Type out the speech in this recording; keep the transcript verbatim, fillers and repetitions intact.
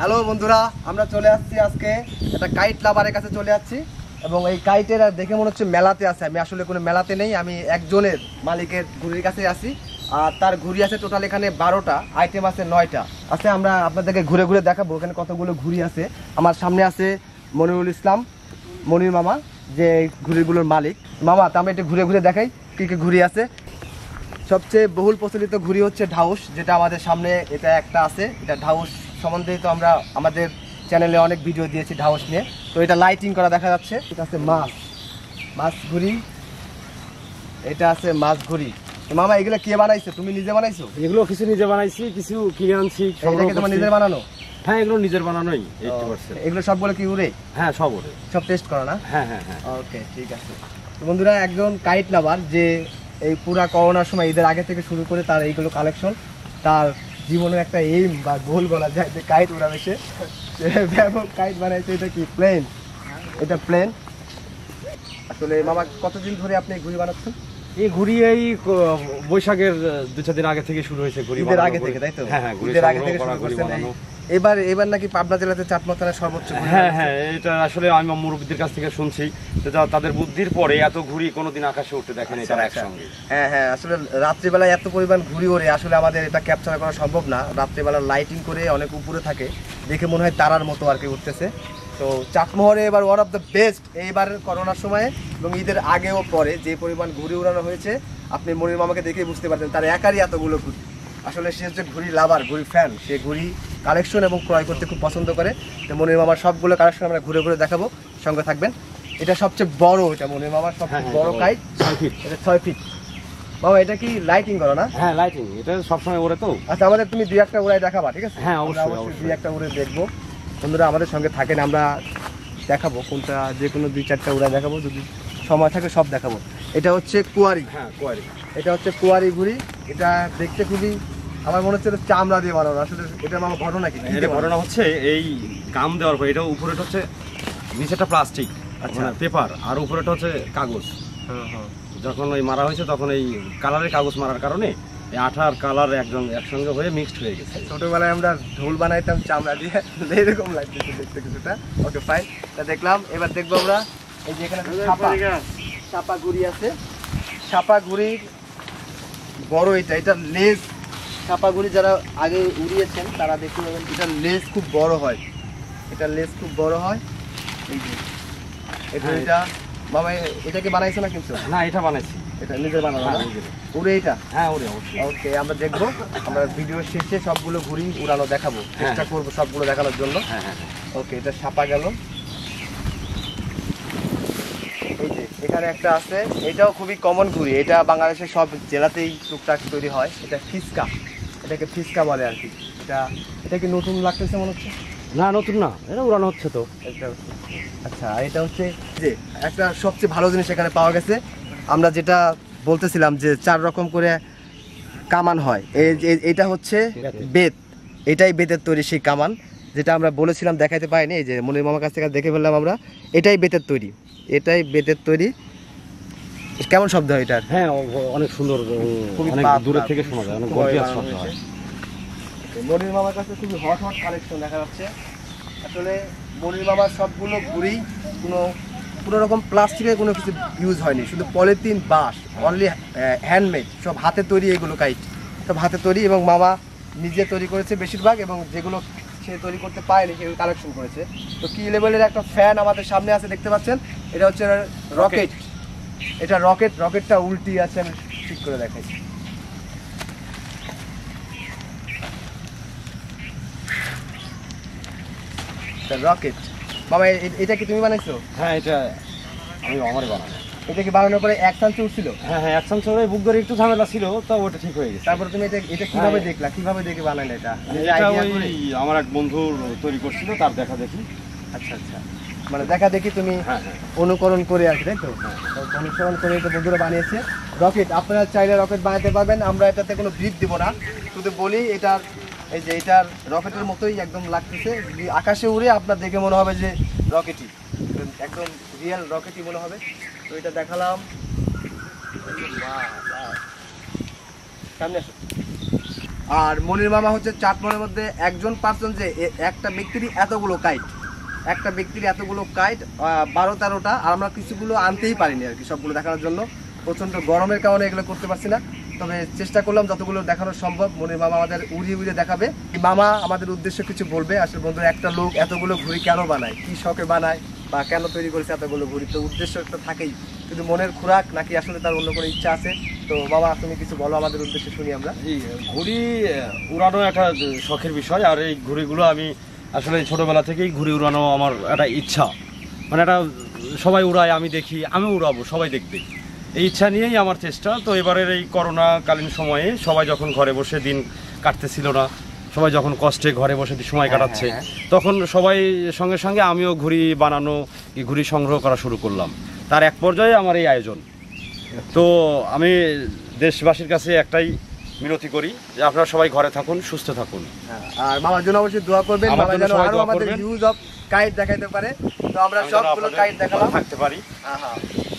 Hello বন্ধুরা, আমরা চলে আসছি আজকে একটা কাইট লাভারের কাছে চলে যাচ্ছি এবং এই কাইটের দেখে মনে হচ্ছে মেলাতে আছে। আমি আসলে কোনো মেলাতে নেই, আমি একজনের মালিকের ঘুড়ির কাছে আসি আর তার ঘুড়ি আছে টোটাল এখানে বারোটা, আইটেম আছে নয়টা আছে। আমরা আপনাদেরকে ঘুরে ঘুরে দেখাবো এখানে কতগুলো ঘুড়ি আছে। আমার সামনে আছে মনিরুল ইসলাম, মনির মামা, যে ঘুড়িগুলোর মালিক। মামা, তা আমি একটু ঘুরে ঘুরে দেখাই কী কী ঘুড়ি আছে। সবচেয়ে বহুল প্রচলিত ঘুড়ি হচ্ছে ঢাউস, যেটা আমাদের সামনে এটা একটা আছে। এটা ঢাউস সম্বন্ধে তো আমরা আমাদের চ্যানেলে অনেক ভিডিও দিয়েছি ঢাউস নিয়ে। তো এটা লাইটিং করা দেখা যাচ্ছে। এটা আছে মাছ মাছ ঘুড়ি, এটা আছে মাছ ঘুড়ি। মামা, এগুলো কে বানাইছে? তুমি নিজে বানাইছো? এগুলো কিছু নিজে বানাইছি, কিছু কিনে আনছি। এটাকে তোমার নিজের বানানো? হ্যাঁ, এগুলো নিজের বানানোই এইট্টি পার্সেন্ট। এগুলো সবগুলো কি উড়ে? হ্যাঁ, সব উড়ে। সব টেস্ট করো না? হ্যাঁ হ্যাঁ হ্যাঁ। ওকে, ঠিক আছে। তো বন্ধুরা, একজন কাইট লাভার যে এই পুরা করোনার সময় ঈদের আগে থেকে শুরু করে তার এইগুলো কালেকশন, তার জীবনের একটা এইম বা গোল বলা যায় যে কাইট উড়াবে সে। ব্যাপক কাইট বানাইছে। এটা কি প্লেন? এটা প্লেন। আসলে মামা, কতদিন ধরে আপনি ঘুড়ি বানাচ্ছেন? এই ঘুড়ি এই বৈশাখের দু চার দিন আগে থেকে শুরু হয়েছে। ঘুড়ি ঈদের আগে থেকে, তাই তো? হ্যাঁ হ্যাঁ, ঈদের আগে থেকে শুরু করছেন। এবার এবার নাকি পাবনা জেলাতে চাটমোহর থানার সর্বোচ্চ। হ্যাঁ হ্যাঁ, এটা আসলে আমি মুরব্বীদের কাছ থেকে শুনছি, তাদের বুদ্ধির পরে এত ঘুড়ি কোনোদিন আকাশে উঠতে দেখেন এটা একসঙ্গে। হ্যাঁ হ্যাঁ, আসলে রাত্রিবেলায় এত পরিমাণ ঘুড়ি ওড়ে, আসলে আমাদের এটা ক্যাপচার করা সম্ভব না। রাত্রিবেলা লাইটিং করে অনেক উপরে থাকে, দেখে মনে হয় তারার মতো আর কি উঠতেছে। তো চাটমোহরে এবার ওয়ান অফ দ্য বেস্ট এইবার করোনার সময়ে এবং ঈদের আগেও পরে যে পরিমাণ ঘুড়ি উড়ানো হয়েছে, আপনি মনির মামাকে দেখেই বুঝতে পারতেন তার একারই এতগুলো ঘুড়ি। আসলে সে হচ্ছে ঘুড়ি লাভার, ঘুড়ি ফ্যান। সে ঘুড়ি কালেকশন এবং ক্রয় করতে খুব পছন্দ করে। তো মনির মামার সবগুলো কালেকশন আমরা ঘুরে ঘুরে দেখাবো, সঙ্গে থাকবেন। এটা সবচেয়ে বড়, এটা মনির মামার সবচেয়ে বড় কাইট, ছয় ফিট। এটা ছয় ফিট। মামা, এটা কি লাইটিং করো না? হ্যাঁ, লাইটিং। এটা সবসময় ওড়ে তো। আচ্ছা, আমাদের তুমি দুই একটা উড়াই দেখাবা, ঠিক আছে? হ্যাঁ, অবশ্যই দুই একটা উড়ে দেখবো। বন্ধুরা আমাদের সঙ্গে থাকেন, আমরা দেখাবো কোনটা, যে কোনো দুই চারটা উড়াই দেখাবো, যদি সময় থাকে সব দেখাবো। এটা হচ্ছে কুয়ারি। হ্যাঁ, কুয়ারি। এটা হচ্ছে কুয়ারি ঘুড়ি। এটা দেখতে খুবই, আমার মনে হচ্ছে চামড়া দিয়ে বানানো। আসলে এটা আমার ঘটনা কি? এটা ঘটনা হচ্ছে এই কাম দেওয়ার পর এটা উপরেটা হচ্ছে, নিচেটা প্লাস্টিক, আচ্ছা পেপার, আর উপরেটা হচ্ছে কাগজ। হ্যাঁ হ্যাঁ। যখন ওই মারা হয়েছে তখন এই কালারের কাগজ মারার কারণে এই আঠার কালার একজন একসঙ্গে হয়ে মিক্সড হয়ে গেছে। ছোটবেলায় আমরা ঢোল বানাইতাম চামড়া দিয়ে, এরকম লাগতেছে দেখতে কিছুটা। Okay, fine. তা দেখলাম, এবার দেখবো আমরা এই যে এখানে ছাপা ছাপা ঘুড়ি আছে। ছাপা ঘুড়ির বড় এটা, এটার লেজ, ছাপা ঘুড়ি যারা আগে উড়িয়েছেন তারা দেখতে পাবেন এটার লেজ খুব বড় হয়। এটার লেজ খুব বড় হয়। এই যে এটা, এটা মামা এটাকে বানাইছে না কিন্তু? না, এটা বানাইছি। এটা নিজের বানানো না? উড়ে এটা? হ্যাঁ, উড়ে অবশ্যই। ওকে, আমরা দেখবো, আমরা ভিডিও শেষে সবগুলো ঘুড়ি উড়ানো দেখাবো, চেষ্টা করবো সবগুলো দেখানোর জন্য। হ্যাঁ হ্যাঁ। ওকে, এটা ছাপা গেল। এই যে এখানে একটা আছে, এটাও খুবই কমন ঘুড়ি। এটা বাংলাদেশের সব জেলাতেই টুকটাক তৈরি হয়। এটা ফিসকা, এটাকে ফিসকা বলে আর কি। এটা এটা কি নতুন লাগতেছে মনে হচ্ছে? না, নতুন না, এটা উড়ানো হচ্ছে তো। এটা আচ্ছা, এটা হচ্ছে যে একটা সবচেয়ে ভালো জিনিস এখানে পাওয়া গেছে। আমরা যেটা বলতেছিলাম যে চার রকম করে কামান হয়, এটা হচ্ছে বেত। এটাই বেতের তৈরি সেই কামান, যেটা আমরা বলেছিলাম দেখাইতে পাইনি। এই যে মনির মামার কাছ থেকে দেখে ফেললাম আমরা, এটাই বেতের তৈরি, এটাই বেতের তৈরি। কেমন শব্দ হয় এটার? হ্যাঁ, অনেক সুন্দর, অনেক দূরে থেকে শোনা যায়, অনেক গর্জিয়াস শব্দ হয়। মনির মামার কাছে খুবই হট হট কালেকশন দেখা যাচ্ছে। আসলে মনির মামার সবগুলো ঘুড়ি কোনো কোনো রকম প্লাস্টিকের কোনো কিছু ইউজ হয়নি, শুধু পলিথিন, বাঁশ, অনলি হ্যান্ডমেড, সব হাতে তৈরি। এগুলো কাইট সব হাতে তৈরি এবং মামা নিজে তৈরি করেছে বেশিরভাগ, এবং যেগুলো সে তৈরি করতে পারেনি সেগুলো কালেকশন করেছে। তো কি লেভেলের একটা ফ্যান আমাদের সামনে আছে, দেখতে পাচ্ছেন। এটা হচ্ছে রকেট। এটা রকেট, রকেটটা উল্টি আছে, আমি ঠিক করে দেখাই। রকেট। মামা, এটা কি তুমি বানাইছো? হ্যাঁ, এটা আমি আমারই বানানো। এটা কি বানানোর পরে এক চান্স উঠছিল? হ্যাঁ হ্যাঁ, এক চান্স ওই বুক ধরে একটু ঝামেলা ছিল, তো ওটা ঠিক হয়ে গেছে। তারপরে তুমি এটা এটা কিভাবে দেখলা, কিভাবে দেখে বানাইলে এটা? এটা ওই আমার এক বন্ধু তৈরি করছিল, তার দেখা দেখি। আচ্ছা আচ্ছা, মানে দেখা দেখি তুমি অনুকরণ করে আসবে, তাই তো? অনুসরণ করে এটা বন্ধুরা বানিয়েছে রকেট। আপনারা চাইলে রকেট বানাতে পারবেন, আমরা এটাতে কোনো ব্রিজ দিব না, শুধু বলি এটার এই যে এটার রকেটের মতোই একদম লাগতেছে। আকাশে উড়ে আপনার দেখে মনে হবে যে রকেটই, একদম রিয়েল রকেটই মনে হবে। তো এটা দেখালাম। সামনে আসো। আর মনির মামা হচ্ছে চাট মনের মধ্যে একজন পার্সন যে এ- একটা ব্যক্তিরই এতগুলো কাইট, একটা ব্যক্তির এতগুলো কাইট বারো তেরোটা, আর আমরা কিছুগুলো আনতেই পারিনি আর কি সবগুলো দেখানোর জন্য, প্রচণ্ড গরমের কারণে এগুলো করতে পারছি না। তবে চেষ্টা করলাম যতগুলো দেখানো সম্ভব। মনির মামা আমাদের উড়িয়ে উড়িয়ে দেখাবে। মামা আমাদের উদ্দেশ্য কিছু বলবে। আসলে বন্ধুরা, একটা লোক এতগুলো ঘুড়ি কেন বানায়, কি শখে বানায় বা কেন তৈরি করেছে এতগুলো ঘুড়ি, তো উদ্দেশ্য একটা থাকেই, কিন্তু মনের খোরাক নাকি আসলে তার অন্য কোনো ইচ্ছা আছে। তো মামা তুমি কিছু বলো আমাদের উদ্দেশ্যে, শুনি আমরা। এই ঘুড়ি উড়ানো একটা শখের বিষয়, আর এই ঘুড়িগুলো আমি আসলে ছোটবেলা থেকেই ঘুড়ি উড়ানো আমার একটা ইচ্ছা, মানে একটা সবাই উড়ায় আমি দেখি, আমি উড়াবো, সবাই দেখবে, এই ইচ্ছা নিয়েই আমার চেষ্টা। তো এবারের এই করোনাকালীন সময়ে সবাই যখন ঘরে বসে দিন কাটতেছিল না, সবাই যখন কষ্টে ঘরে বসে সময় কাটাচ্ছে, তখন সবাই সঙ্গে সঙ্গে আমিও ঘুড়ি বানানো, এই ঘুড়ি সংগ্রহ করা শুরু করলাম। তার এক পর্যায়ে আমার এই আয়োজন। তো আমি দেশবাসীর কাছে একটাই মিনতি করি যে আপনারা সবাই ঘরে থাকুন, সুস্থ থাকুন। আর মামার জন্য অবশ্যই দোয়া করবেন, আমার মামা জন্য যেন সবাই আরো দোয়া আমাদের করবেন। ইউজ অফ কাইট দেখাইতে পারে। তো আমরা আমি যেন সবগুলো আপনাদের কাইট দেখালাম। থাকতে পারি। হ্যাঁ হ্যাঁ